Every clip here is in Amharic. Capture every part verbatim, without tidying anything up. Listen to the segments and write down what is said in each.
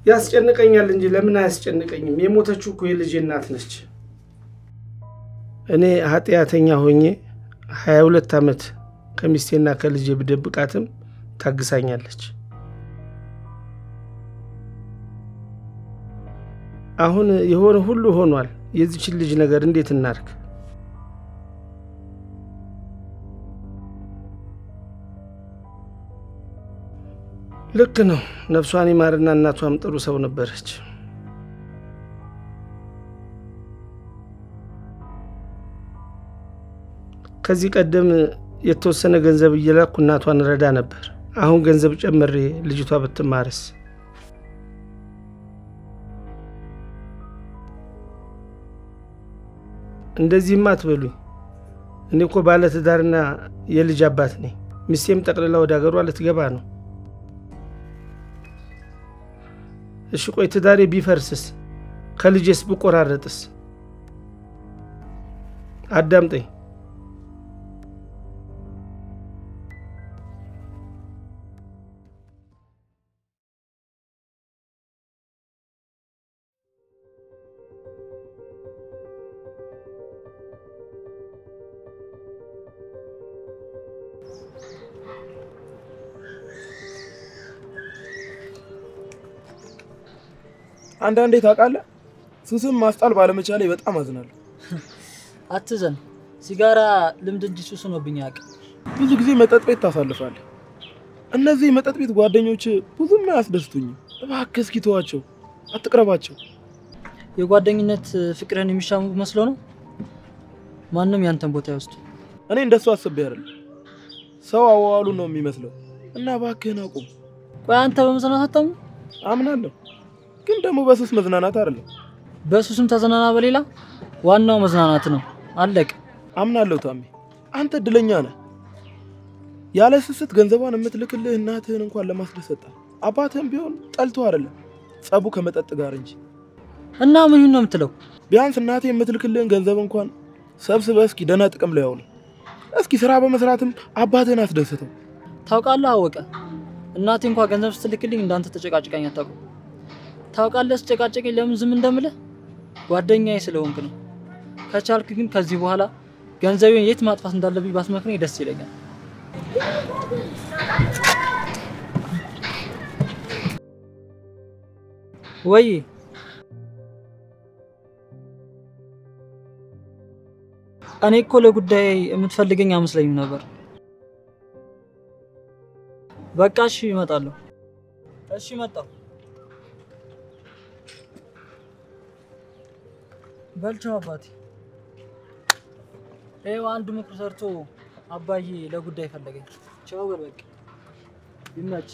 ያስጨንቀኛል እንጂ ለምን አያስጨንቀኝም? የሞተችው እኮ የልጄ እናት ነች። እኔ ኃጢአተኛ ሆኜ ሃያ ሁለት ዓመት ከሚስቴና ከልጄ ብደብቃትም ታግሳኛለች። አሁን የሆነ ሁሉ ሆኗል። የዚች ልጅ ነገር እንዴት እናርግ? ልክ ነው። ነፍሷን ይማርና እናቷም ጥሩ ሰው ነበረች። ከዚህ ቀደም የተወሰነ ገንዘብ እየላኩ እናቷን ረዳ ነበር። አሁን ገንዘብ ጨምሬ ልጅቷ ብትማርስ? እንደዚህማ አትበሉኝ። እኔ እኮ ባለ ትዳርና የልጅ አባት ነኝ። ሚስቴም ጠቅልላ ወደ ሀገሯ ልትገባ ነው። እሺ ቆይ ትዳሬ ቢፈርስስ? ከልጄስ ብቆራረጥስ? አዳምጠኝ። አንዳንዴ ታውቃለህ ሱስም ማስጣል ባለመቻሌ በጣም አዝናለሁ። አትዘን። ሲጋራ ልምድ እንጂ ሱስ ሆኖብኝ ያውቅ። ብዙ ጊዜ መጠጥ ቤት ታሳልፋለህ። እነዚህ መጠጥ ቤት ጓደኞች ብዙም አያስደስቱኝም። እባክህ እስኪ ተዋቸው፣ አትቅረባቸው። የጓደኝነት ፍቅርን የሚሻሙ መስሎ ነው። ማንንም ያንተን ቦታ ይወስድ። እኔ እንደሱ አስቤ አይደለም። ሰው አዋዋሉ ነው የሚመስለው እና እባክህን አቁም። ቆይ አንተ በመዝናናት አታሙ? አምናለሁ፣ ግን ደግሞ በሱስ መዝናናት አይደለም። በሱስም ተዝናና በሌላ ዋናው መዝናናት ነው። አለቅ። አምናለሁ ታሚ፣ አንተ እድለኛ ነህ። ያለ ስስት ገንዘቧን የምትልክልህ እናትህን እንኳን ለማስደሰት አባትህም ቢሆን ጠልቶ አይደለም ጸቡ ከመጠጥ ጋር እንጂ። እና ምን ነው የምትለው? ቢያንስ እናትህ የምትልክልህን ገንዘብ እንኳን ሰብስበህ እስኪ ደህና ጥቅም ላይ አውለው። እስኪ ስራ በመስራትም አባትህን አስደስተው። ታውቃለህ አወቀ፣ እናቴ እንኳን ገንዘብ ስትልክልኝ እንዳንተ ተጨቃጭቃኝ አታውቅም። ታውቃለህ ተጨቃጭቀኝ ለምን ዝም እንደምልህ? ጓደኛዬ ስለሆንክ ነው። ከቻልክ ግን ከዚህ በኋላ ገንዘቤን የት ማጥፋት እንዳለብኝ ባስመክረኝ ደስ ይለኛል። ወይ እኔ እኮ ለጉዳይ የምትፈልገኝ አመስለኝም ነበር። በቃ እሺ እመጣለሁ። እሺ መጣሁ። በልቻው አባቴ። ኤው አንድ ምክር ሰርቶ አባዬ ለጉዳይ ፈለገኝ። ቻው በል በቃ ይመች።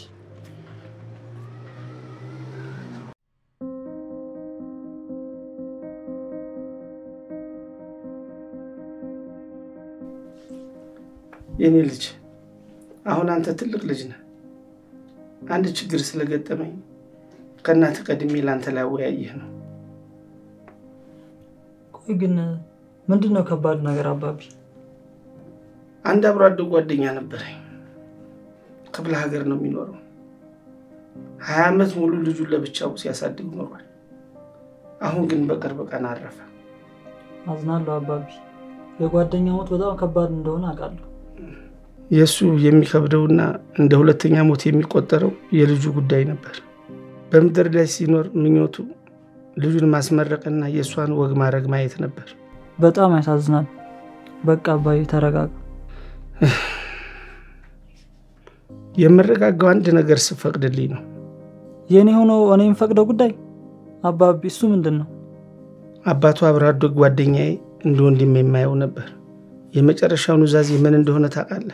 የኔ ልጅ አሁን አንተ ትልቅ ልጅ ነህ። አንድ ችግር ስለገጠመኝ ከናተ ቀድሜ ላንተ ላይ ወያየህ ነው። ቆይ ግን ምንድነው ከባድ ነገር አባቢ? አንድ አብሮ አደግ ጓደኛ ነበረኝ። ክፍለ ሀገር ነው የሚኖረው። ሃያ ዓመት ሙሉ ልጁን ለብቻው ሲያሳድግ ኖሯል። አሁን ግን በቅርብ ቀን አረፈ። አዝናለሁ አባቢ። የጓደኛ ሞት በጣም ከባድ እንደሆነ አውቃለሁ። የሱ የሚከብደውና እንደ ሁለተኛ ሞት የሚቆጠረው የልጁ ጉዳይ ነበር። በምድር ላይ ሲኖር ምኞቱ ልጁን ማስመረቅና የሷን ወግ ማድረግ ማየት ነበር። በጣም ያሳዝናል። በቃ አባዬ ተረጋጋ። የምረጋጋው አንድ ነገር ስፈቅድልኝ ነው። የኔ ሆኖ እኔም ፈቅደው ጉዳይ አባቢ እሱ ምንድነው? አባቱ አብሮ አደግ ጓደኛዬ እንደ ወንድም የማየው ነበር። የመጨረሻው ኑዛዜ ምን እንደሆነ ታውቃለህ?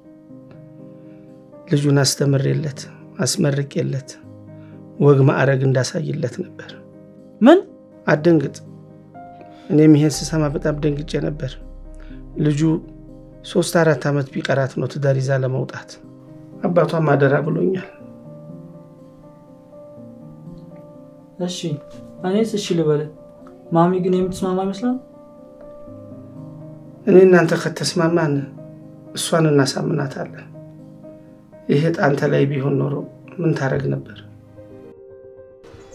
ልጁን አስተምሬለት አስመርቄለት ወግ ማዕረግ እንዳሳይለት ነበር። ምን? አደንግጥ። እኔም ይሄን ስሰማ በጣም ደንግጬ ነበር። ልጁ ሶስት አራት ዓመት ቢቀራት ነው ትዳር ይዛ ለመውጣት። አባቷ ማደራ ብሎኛል። እሺ እኔስ እሺ ልበል። ማሚ ግን የምትስማማ ይመስላል? እኔ እናንተ ከተስማማን እሷን እናሳምናታለን። ይሄ ጣንተ ላይ ቢሆን ኖሮ ምን ታረግ ነበር?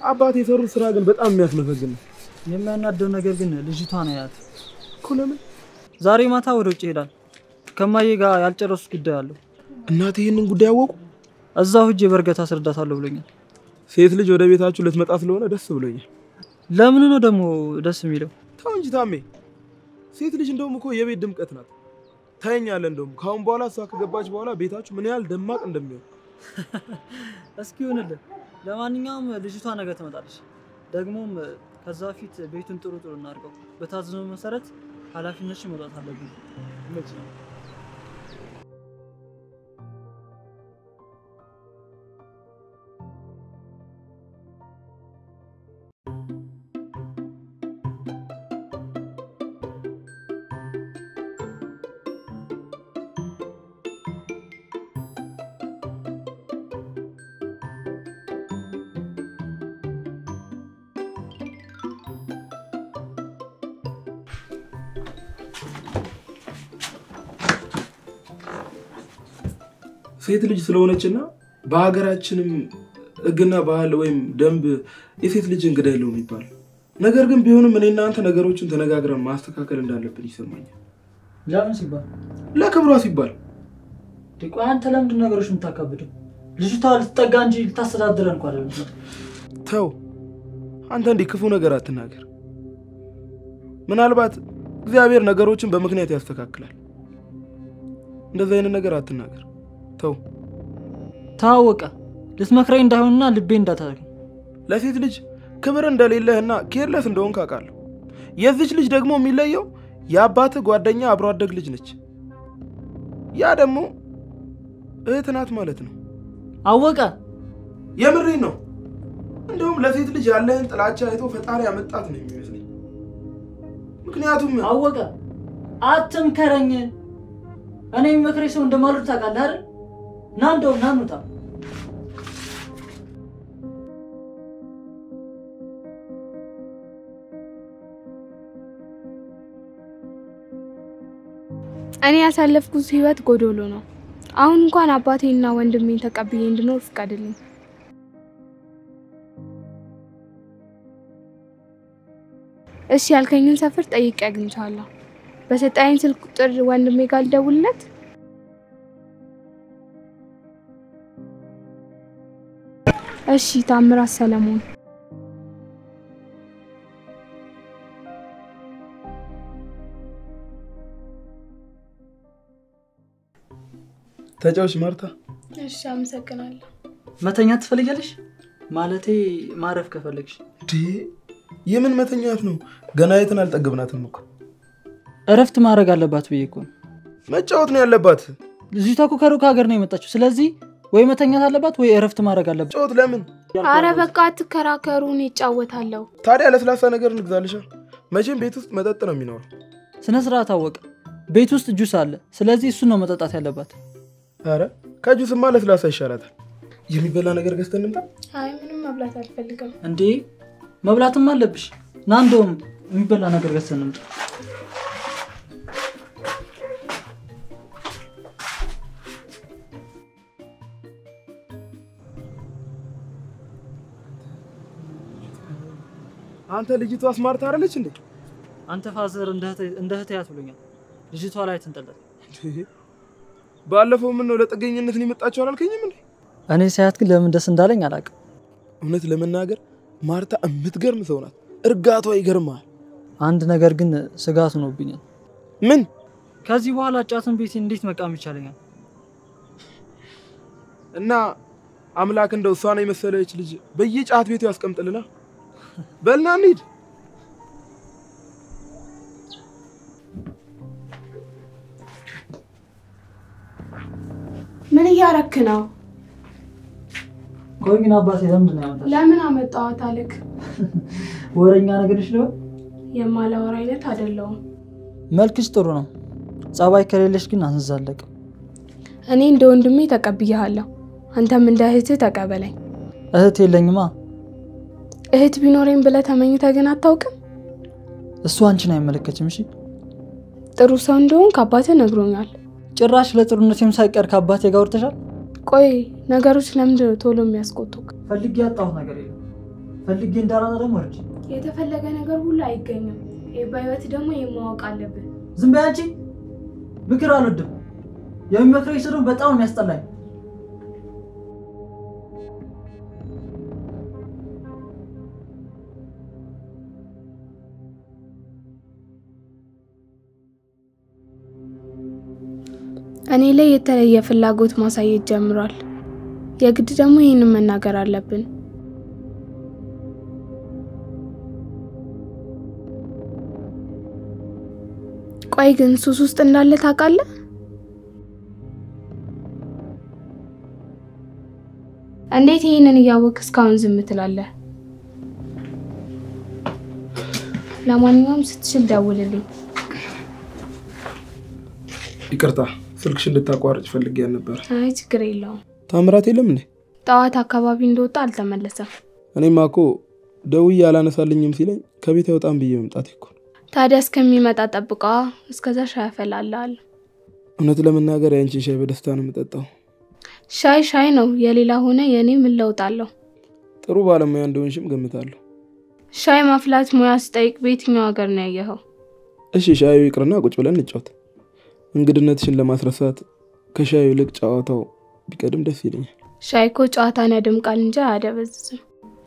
አባቴ የሰሩት ስራ ግን በጣም የሚያስመሰግን ነው። የሚያናደው ነገር ግን ልጅቷ ነው ያት እኮ ለምን ዛሬ ማታ ወደ ውጭ ይሄዳል ከማዬ ጋር ያልጨረሱት ጉዳይ አለው። እናቴ ይሄንን ጉዳይ ያወቁ? እዛው ሂጅ በርገታ አስረዳታለሁ ብሎኛል። ሴት ልጅ ወደ ቤታችሁ ልትመጣ ስለሆነ ደስ ብሎኛል። ለምን ነው ደግሞ ደስ የሚለው? ተው እንጂ ታሜ፣ ሴት ልጅ እንደውም እኮ የቤት ድምቀት ናት። ታየኛለህ፣ እንደውም ካሁን በኋላ እሷ ከገባች በኋላ ቤታችሁ ምን ያህል ደማቅ እንደሚሆን። እስኪ ይሁንልህ። ለማንኛውም ልጅቷ ነገ ትመጣለች። ደግሞም ከዛ ፊት ቤቱን ጥሩ ጥሩ እናድርገው። በታዘዘው መሰረት ኃላፊነትሽን መውጣት አለብኝ። መቼ ነው? ሴት ልጅ ስለሆነችና በአገራችንም ህግና ባህል ወይም ደንብ የሴት ልጅ እንግዳ የለውም ይባላል። ነገር ግን ቢሆንም እኔና አንተ ነገሮችን ተነጋግረን ማስተካከል እንዳለብን ይሰማኛል። ለምን ሲባል? ለክብሯ ሲባል። ዲቆ አንተ ለምንድን ነገሮች የምታካብደው? ልጅቷ ልትጠጋ እንጂ ልታስተዳድረን እንኳን አይደለም። ተው አንተ እንዲህ ክፉ ነገር አትናገር። ምናልባት እግዚአብሔር ነገሮችን በምክንያት ያስተካክላል። እንደዚህ አይነት ነገር አትናገር። ተው ታወቀ ልትመክረኝ እንዳይሆንና ልቤ እንዳታረግ። ለሴት ልጅ ክብር እንደሌለህና ኬርለስ እንደሆንክ አውቃለሁ። የዚች ልጅ ደግሞ የሚለየው የአባት ጓደኛ አብሮ አደግ ልጅ ነች። ያ ደግሞ እህት ናት ማለት ነው። አወቀ የምሬን ነው። እንደውም ለሴት ልጅ ያለህን ጥላቻ አይቶ ፈጣሪ ያመጣት ነው የሚመስለኝ። ምክንያቱም አወቀ አትምከረኝ። እኔ የሚመክረኝ ሰው እንደማልወድ ታውቃለህ አይደል? ና እንደው ና እንውጣ። እኔ ያሳለፍኩት ህይወት ጎዶሎ ነው። አሁን እንኳን አባቴና ወንድሜን ተቀብዬ እንድኖር ፍቀድልኝ። እሺ ያልከኝን ሰፈር ጠይቄ አግኝቻለሁ። በሰጣኝ ስልክ ቁጥር ወንድሜ ጋር ልደውልለት? እሺ ታምራት ሰለሞን። ተጫውሽ ማርታ። እሺ አመሰግናለሁ። መተኛት ትፈልጊያለሽ? ማለቴ ማረፍ ከፈለግሽ። ዲ የምን መተኛት ነው? ገና የትን አልጠገብናትም እኮ። እረፍት ማድረግ አለባት ብዬ እኮ። መጫወት ነው ያለባት። ልጅቷ እኮ ከሩቅ ሀገር ነው የመጣችው። ስለዚህ ወይ መተኛት አለባት ወይ እረፍት ማድረግ አለባት። ጫወት ለምን? አረ በቃ አትከራከሩ፣ እኔ እጫወታለሁ። ታዲያ ለስላሳ ነገር እንግዛልሻ። መቼም ቤት ውስጥ መጠጥ ነው የሚኖረው። ስነ ስርዓት አወቀ። ቤት ውስጥ ጁስ አለ። ስለዚህ እሱ ነው መጠጣት ያለባት። አረ ከጁስማ ለስላሳ ይሻላታል። የሚበላ ነገር ገዝተን እንምጣ። አይ ምንም መብላት አልፈልግም። እንዴ መብላትም አለብሽ። ና እንደውም የሚበላ ነገር ገዝተን እንምጣ። አንተ ልጅቷ ስማርት አይደለች እንዴ? አንተ ፋዘር እንደ እህት ያት ብሎኛል። ልጅቷ ላይ ተንጠለጠ። ባለፈው ምን ነው ለጥገኝነት ነው የመጣችው አላልከኝም እንዴ? እኔ ሳያት ግን ለምን ደስ እንዳለኝ አላውቅም። እውነት ለመናገር ማርታ እምትገርም ሰው ናት። እርጋቷ ይገርማል። አንድ ነገር ግን ስጋት ሆኖብኛል። ምን? ከዚህ በኋላ ጫትን ቤት እንዴት መቃም ይቻለኛል? እና አምላክ እንደው እሷን የመሰለች ልጅ በየጫት ቤቱ ያስቀምጥልና በልና እንሂድ። ምን እያረክ ነው? ቆይ ግን አባቴ ለምንድን ነው ያመጣው? ለምን አመጣዋት አለክ? ወረኛ ነገርሽ ነው? የማላወራ አይነት አይደለም። መልክሽ ጥሩ ነው። ጸባይ ከሌለሽ ግን አንዛለቅ። እኔ እንደ ወንድሜ ተቀብያለሁ። አንተም እንደ እህትህ ተቀበለኝ። እህት የለኝማ። እህት ቢኖረኝ ብለህ ተመኝተህ ግን አታውቅም? እሱ አንቺን አይመለከትም። እሺ ጥሩ ሰው እንደሆንክ አባትህ ነግሮኛል። ጭራሽ ለጥሩነቴም ሳይቀር ከአባቴ ጋር ወርተሻል። ቆይ ነገሮች ለምንድን ነው ቶሎ የሚያስቆጡክ? ፈልጌ ያጣሁት ነገር የለም። ፈልጌ እንዳላና ደግሞ እርጅ የተፈለገ ነገር ሁሉ አይገኝም። በህይወት ደግሞ የማወቅ አለብን። ዝም በይ አንቺ። ምክር አልወድም። የሚመክረኝ ሰው ደግሞ በጣም የሚያስጠላኝ። እኔ ላይ የተለየ ፍላጎት ማሳየት ጀምሯል። የግድ ደግሞ ይሄንን መናገር አለብን። ቆይ ግን ሱስ ውስጥ እንዳለ ታውቃለህ? እንዴት ይሄንን እያወቅህ እስካሁን ዝም ትላለህ? ለማንኛውም ስትችል ደውልልኝ። ይቅርታ ስልክሽ እንድታቋርጭ ፈልጌ ነበር። አይ ችግር የለውም። ታምራት የለም እንዴ? ጠዋት አካባቢ እንደወጣ አልተመለሰም። እኔማ እኮ ደውዬ አላነሳልኝም ሲለኝ ከቤት ያወጣም ብዬ መምጣት እኮ። ታዲያ እስከሚመጣ ጠብቃ፣ እስከዛ ሻይ አፈላልሃል። እውነት ለመናገር ያንቺን ሻይ በደስታ ነው የምጠጣው። ሻይ ሻይ ነው፣ የሌላ ሆነ የኔ ምን ለውጥ አለው? ጥሩ ባለሙያ እንደሆንሽም ገምታለሁ። ሻይ ማፍላት ሙያ ስጠይቅ በየትኛው ሀገር ነው ያየኸው? እሺ ሻዩ ይቅርና ቁጭ ብለን እንጫወት። እንግድነትሽን ለማስረሳት ከሻዩ ይልቅ ጨዋታው ቢቀድም ደስ ይለኛል። ሻይ እኮ ጨዋታን ያደምቃል እንጂ አያደበዝዝም።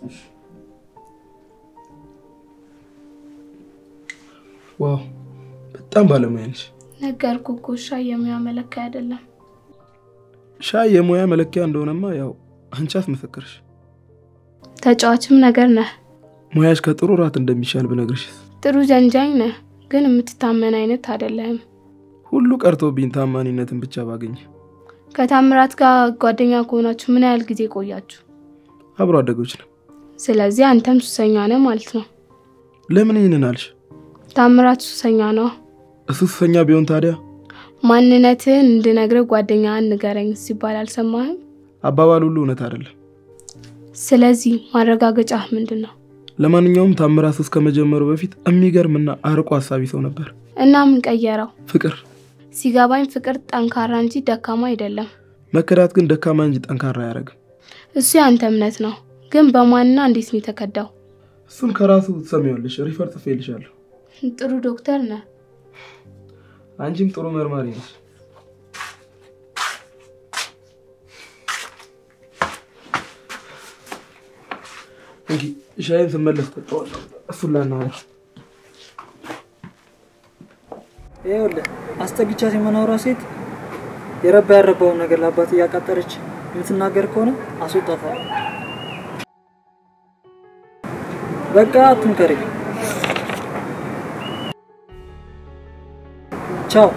ዋው በጣም ባለሙያ ነሽ። ነገርኩህ እኮ ሻይ የሙያ መለኪያ አይደለም። ሻይ የሙያ መለኪያ እንደሆነማ ያው አንቺ አስመሰከርሽ። ተጫዋችም ነገር ነህ። ሙያሽ ከጥሩ ራት እንደሚሻል ብነግርሽ። ጥሩ ጀንጃኝ ነህ፣ ግን የምትታመን አይነት አይደለም። ሁሉ ቀርቶብኝ ታማኝነትን ብቻ ባገኝ። ከታምራት ጋር ጓደኛ ከሆናችሁ ምን ያህል ጊዜ ቆያችሁ? አብሮ አደጎች ነው። ስለዚህ አንተም ሱሰኛ ነህ ማለት ነው። ለምን ይሄንን አልሽ? ታምራት ሱሰኛ ነው። እሱ ሱሰኛ ቢሆን ታዲያ ማንነትን እንድነግርህ ጓደኛህን ንገረኝ ሲባል አልሰማህም? አባባል ሁሉ እውነት አይደለም። ስለዚህ ማረጋገጫህ ምንድነው? ለማንኛውም ታምራት እስከ መጀመሩ በፊት የሚገርምና አርቆ ሐሳቢ ሰው ነበር። እና ምን ቀየረው? ፍቅር። ሲጋባኝ ፍቅር ጠንካራ እንጂ ደካማ አይደለም። መከዳት ግን ደካማ እንጂ ጠንካራ ያደርጋል። እሱ ያንተ እምነት ነው፣ ግን በማንና እንዴት ነው የተከዳው? እሱን ከራሱ ትሰሚያለሽ። ሪፈር ጽፌልሻለሁ። ጥሩ ዶክተር ነህ። አንቺም ጥሩ መርማሪ ነሽ። እንጂ ሻይን ስመለስ ተጣጣው እሱላና ነው። ይኸውልህ አስተግቻት የመኖሯ ሴት የረባ ያረባውን ነገር ለአባት እያቃጠረች የምትናገር ከሆነ አስወጣታለሁ። በቃ አትንከረኝ። ቻው።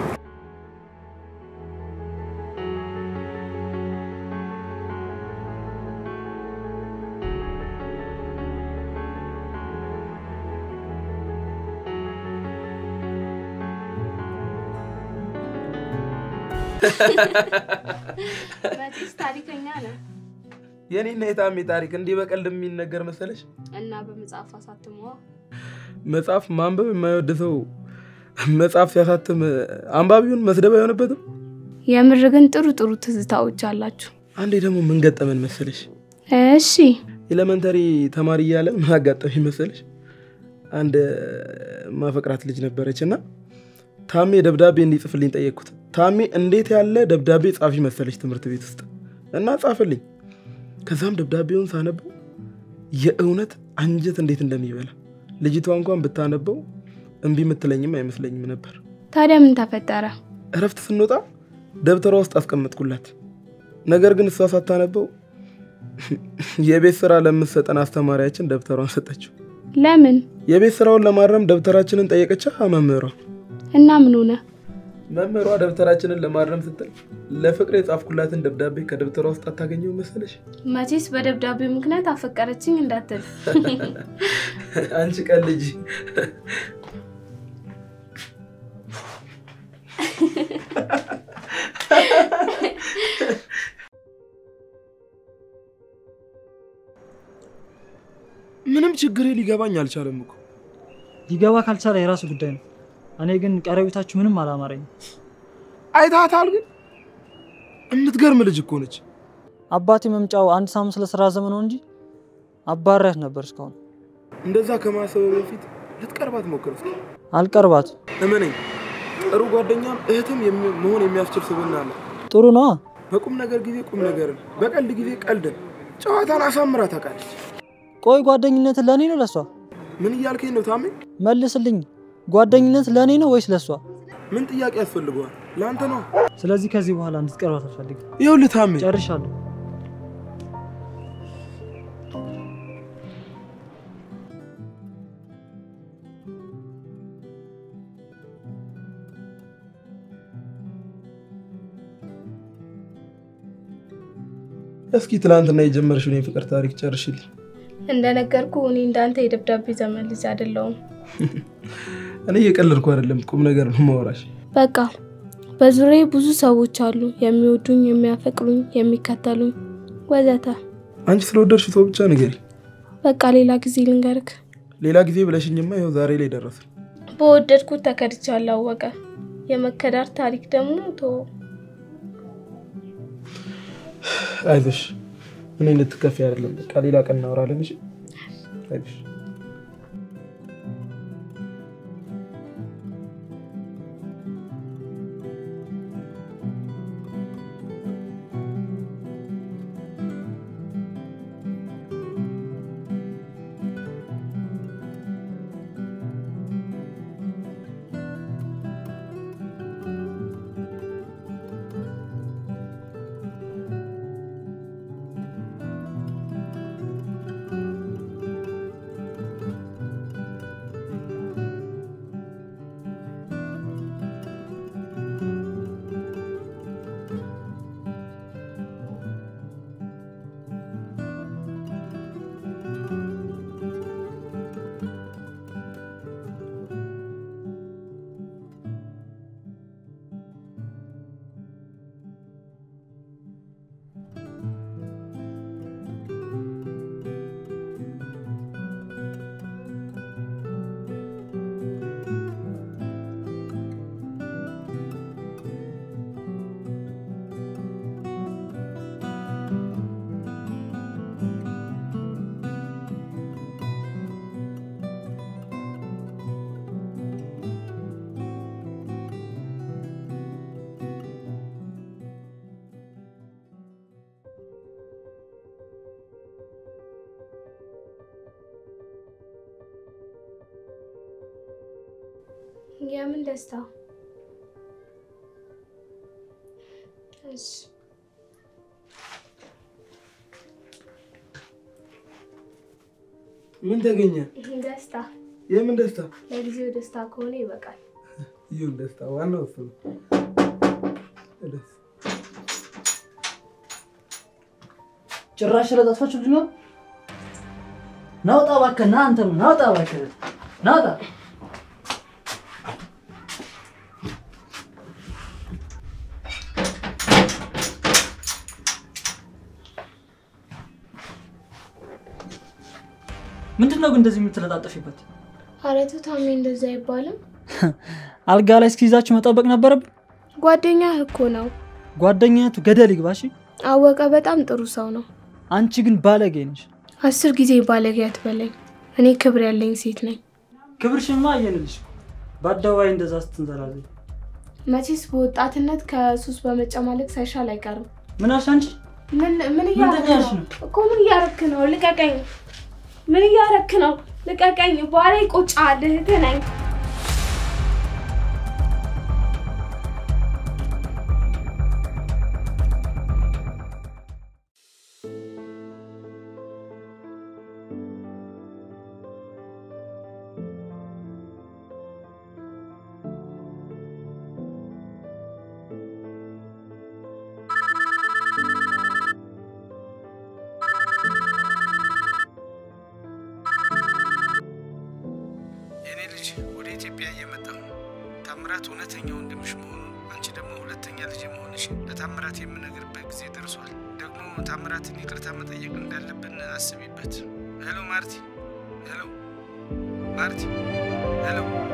በዚህ ታሪከኛ ነው። የኔና የታሜ ታሪክ እንዲህ በቀልድ የሚነገር መሰለሽ? እና በመጽሐፍ አሳትመው መጽሐፍ ማንበብ የማይወድ ሰው መጽሐፍ ሲያሳትም አንባቢውን መስደብ አይሆንበትም? የምር ግን ጥሩ ጥሩ ትዝታዎች አላችሁ። አንዴ ደግሞ ምን ገጠመን መሰለሽ? እሺ ኤሌመንተሪ ተማሪ እያለን ምን አጋጠመኝ መሰለሽ? አንድ ማፈቅራት ልጅ ነበረችና ታሜ ደብዳቤ እንዲጽፍልኝ ጠየቅኩት። ታሜ እንዴት ያለ ደብዳቤ ጻፊ መሰለሽ ትምህርት ቤት ውስጥ እና ጻፈልኝ። ከዛም ደብዳቤውን ሳነበው የእውነት አንጀት እንዴት እንደሚበላ ልጅቷ እንኳን ብታነበው እንቢ ምትለኝም አይመስለኝም ነበር። ታዲያ ምን ተፈጠረ? እረፍት ስንወጣ ደብተሯ ውስጥ አስቀምጥኩላት። ነገር ግን እሷ ሳታነበው የቤት ስራ ለምትሰጠን አስተማሪያችን ደብተሯን ሰጠችው። ለምን? የቤት ስራውን ለማረም ደብተራችንን ጠየቀቻ መምህሯ። እና ምን ሆነ? መምህሯ ደብተራችንን ለማረም ስትል ለፍቅር የጻፍኩላትን ደብዳቤ ከደብተሯ ውስጥ አታገኘው መሰለሽ? መቼስ በደብዳቤ ምክንያት አፈቀረችኝ እንዳትል። አንቺ ቀልጂ። ምንም ችግር ሊገባኝ አልቻለም እኮ። ሊገባ ካልቻለ የራሱ ጉዳይ ነው። እኔ ግን ቀረቤታችሁ ምንም አላማረኝ። አይታታል ግን እምትገርም ልጅ እኮ ነች። አባቴ መምጫው አንድ ሳምንት ስለስራ ዘመን ነው እንጂ አባራህ ነበር እስካሁን እንደዛ ከማሰብ በፊት ልትቀርባት ሞክር እስኪ አልቀርባት እመነኝ ጥሩ ጓደኛም እህትም መሆን የሚያስችል ስብዕና አለ ጥሩ ነው በቁም ነገር ጊዜ ቁም ነገርን በቀልድ ጊዜ ቀልድን ጨዋታን አሳምራ ታውቃለች ቆይ ጓደኝነት ለኔ ነው ለሷ ምን እያልከኝ ነው ታሜ መልስልኝ ጓደኝነት ለኔ ነው ወይስ ለሷ ምን ጥያቄ ያስፈልገዋል ላንተ ነው ስለዚህ ከዚህ በኋላ እንድትቀርባት አልፈልግም ይኸውልህ ታሜ ጨርሻለሁ እስኪ ትላንትና የጀመርሽው የፍቅር ታሪክ ጨርሽልኝ እንደነገርኩ እኔ እንዳንተ የደብዳቤ ዘመን ልጅ አይደለሁም እኔ እየቀለድኩ አይደለም ቁም ነገር ነው ማወራሽ በቃ በዙሪያዬ ብዙ ሰዎች አሉ የሚወዱኝ የሚያፈቅሩኝ የሚከተሉኝ ወዘተ አንቺ ስለወደድሽ ሰው ብቻ ንገሪ በቃ ሌላ ጊዜ ልንገርክ ሌላ ጊዜ ብለሽኝማ ይኸው ዛሬ ላይ ደረስን በወደድኩት ተከድቻለሁ አወቀ የመከዳር ታሪክ ደግሞ ቶ አይዞሽ እኔ ልትከፊ አይደለም በቃ ሌላ ቀን እናወራለን እሺ አይዞሽ የምን ደስታ እሺ ምን ተገኘ ደስታ የምን ደስታ ለጊዜው ደስታ ከሆነ ይበቃል ይሁን ደስታ ዋናው እሱ ነው ጭራሽ ለጣፋችሁ ነው ናውጣ ባከና አንተ ናውጣ ባከና ናውጣ ምንድነው ግን እንደዚህ የምትለጣጠፊበት አረቱ ታሜ እንደዛ ይባልም አልጋ ላይ እስኪዛችሁ መጣበቅ ነበረብ ጓደኛህ እኮ ነው ጓደኛቱ ገደል ይግባሽ አወቀ በጣም ጥሩ ሰው ነው አንቺ ግን ባለጌ ነሽ አስር ጊዜ ባለጌ አትበለኝ እኔ ክብር ያለኝ ሴት ነኝ ክብርሽማ አየንልሽ ባዳዋይ እንደዛ ስትንዘራዘ መቼስ በወጣትነት ከሱስ በመጨማለቅ ሳይሻል አይቀርም ምን አሻንቺ ምን ምን ያረክሽ ነው እኮ ምን ያረክ ነው ልቀቀኝ ምን ያረክ ነው ልቀቀኝ ባለ ይቆጫል እህተናኝ ታምራት እውነተኛው እንደምሽ መሆኑ አንቺ ደግሞ ሁለተኛ ልጅ መሆንሽ ለታምራት የምነግርበት ጊዜ ደርሷል ደግሞ ታምራትን ይቅርታ መጠየቅ እንዳለብን አስቢበት ሄሎ ማርቲ ሄሎ ማርቲ ሄሎ